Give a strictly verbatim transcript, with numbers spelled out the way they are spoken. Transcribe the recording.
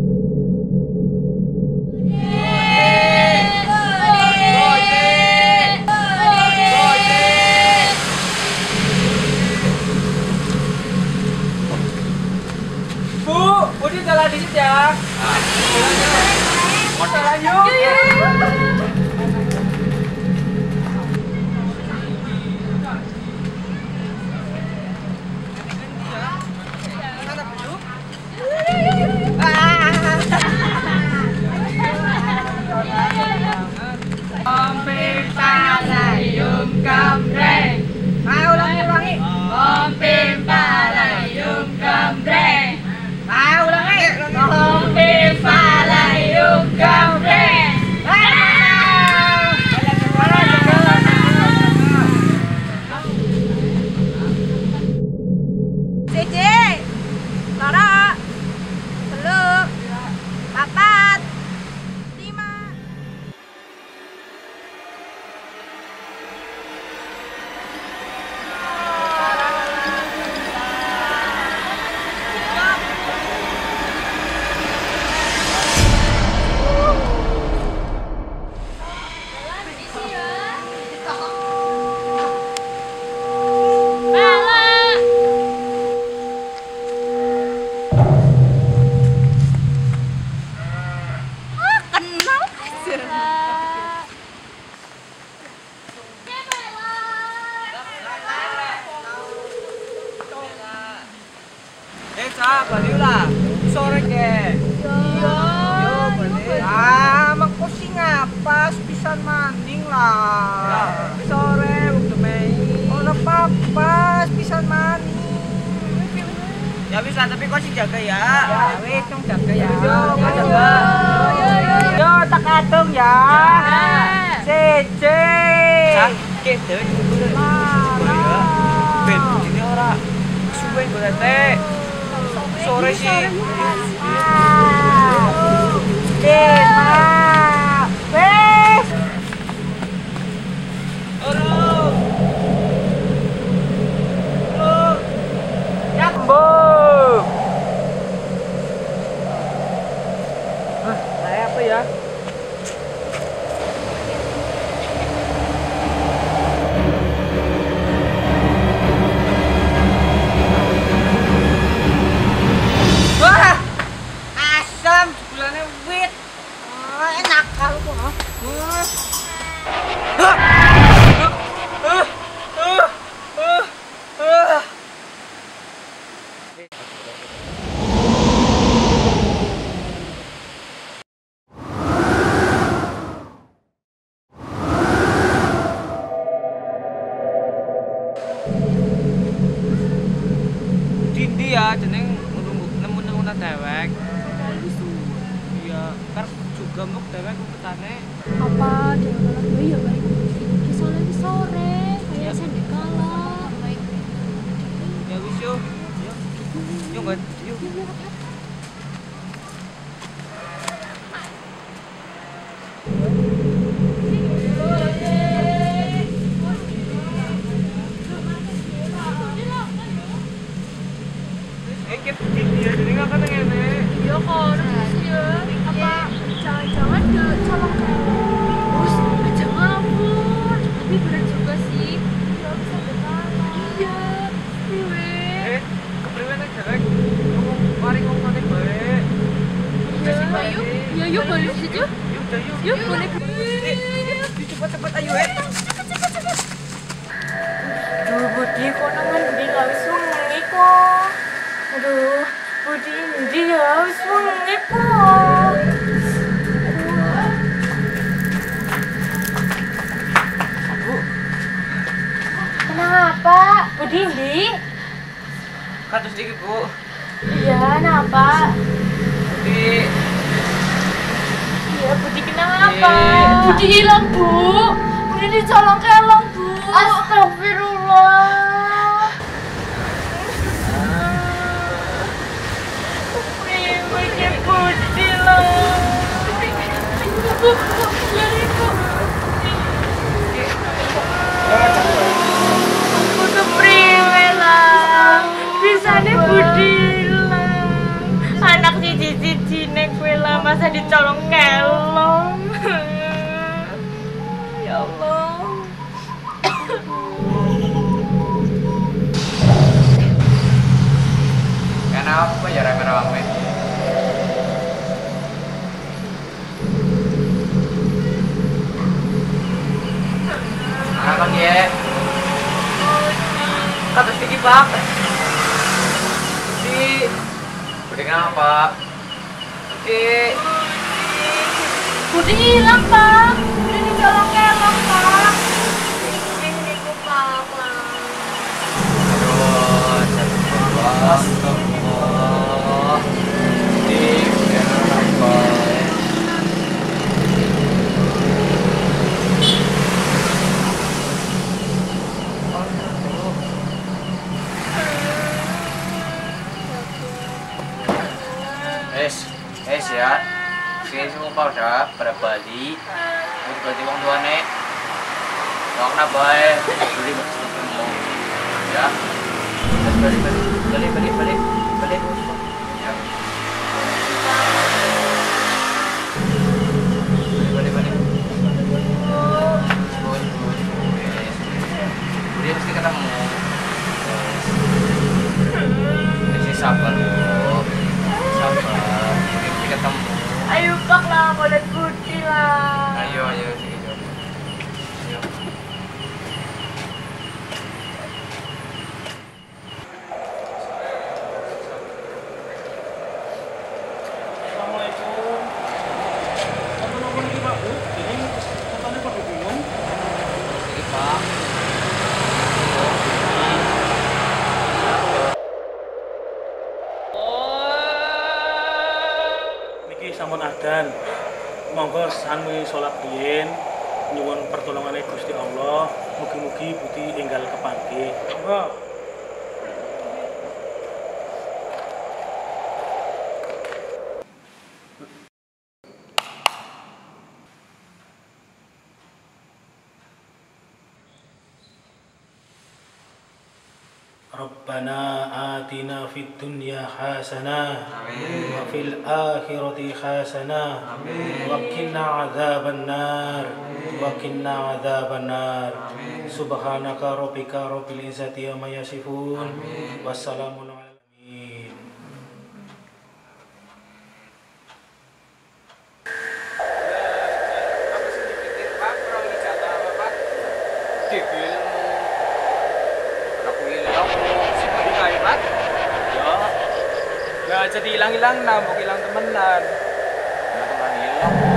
Budi jalan dikit ya. Jalan yuk. Pempimpa layum kambreng. Ayo ulangi ulangi. Pempimpa layum kambreng. Ayo ulangi. Pempimpa layum kambreng. Cici, loro, telu, papat, lima. Eh, Cak, balik lah. Sore ke. Iya. Yo, balik. Ah, mangko sing ngapas pisan maning lah. Sore waktu Mei. Ora apa-apa, pisan maning. Ya bisa, tapi kok sih jaga ya. Ya wis, dong jaga ya. Yo, kok jaga. Yo, yo, Yo, tak atung ya. Cece. Sakit dewe dulu. Mana? Ben, ini ora suwe berarti. Sore sih. Lima. Wes. Oro. Oro. Jambo. Hah, saya apa ya? Wah, asam sebulannya wit. Oh, enak kalau kok. Dindi ya, jeneng nemu-nemu dewek. Iya, ntar juga mau dewek petane. Apa jangan lagi ya baik di sore di sore kayak sendiri kala baik Ya wis yo. Yo. Yo nggak, yo. Eh, kita dia jadi nggak kan ngene. iya kok ya apa jangan-jangan ke colok terus aja ngapur tapi berat juga sih nggak bisa berkala iya priwe Eh, kepriwe nek dewek ngomong mari ngomong nek bae. iya yuk ya yuk boleh saja Yuk, dah, yuk. yuk boleh Cepat-cepat ayo, eh. Duh, Budi, kok nangan Budi gak wis wengi kok. Aduh, Budi Budi gak wis wengi kok. Bu, kenapa? Budi Indi? Katus dikit, Bu. Iya, kenapa? Di Iya, Budi kenapa? Iya. Budi hilang, Bu. Budi dicolong kelong, Bu. Astagfirullah. Priwenya Budi loh. Bu, Bu, lari, Bu. Butuh priwe lah. Bisanya Budi hilang. Anak cici-cici nek apa ya rame-rame? Nah, lagi ya. Kata sedikit pak. Si, Budi kenapa? si, Budi hilang, Pak. Budi dicolong-kelong, Pak. Ini ku Pak. Aduh, astagfirullah, astagfirullah. Di, kenapa? Es, es ya. Sini semua kau dah pada Bali. Untuk ganti uang dua nek. Uang napa eh? Beli bertemu. Ya. Balik balik balik balik balik balik. Ya. Balik balik balik. Bos bos. Beli mesti ketemu. Mesti sabar bu. Sabar. Beli mesti ketemu. Ayo Pak lah, mau lihat Budi lah. Ayo ayo sini ayo. Ayo. Assalamualaikum. Apa nomor ini Pak Bu? Ini katanya Pak bingung. Ini Pak. Niki sampun adan. Monggo sami salat riyin nyuwun pertolongane Gusti Allah. Mugi-mugi Budi enggal kepanggih. Monggo. Rabbana atina fid dunya hasanah wa fil akhirati hasanah wa qina adzaban nar wa qina adzaban nar subhanaka rabbika rabbil izzati amma yasifun wassalamun alal alamin. Pak, kurang ijazah apa Pak? Debil. Aku hilang, si Budi kayak Pak. ya, nggak jadi hilang-hilang, nambah hilang temenan. Teman hilang.